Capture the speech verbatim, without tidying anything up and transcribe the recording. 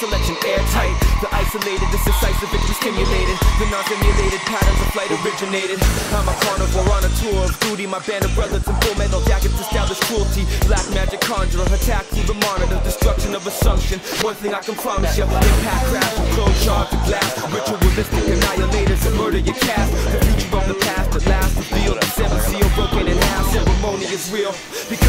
selection airtight. The isolated, this decisive victory stimulated. The non-simulated patterns of flight originated. I'm a carnivore on a tour of duty. My band of brothers in full metal jackets establish cruelty. Black magic conjurer, attack through the monitor. Destruction of assumption. One thing I can promise you: impact crash with closed shards of glass. Ritualistic annihilators that murder your cast. The future of the past at last revealed. The seventh seal broken in half. Ceremony is real. Because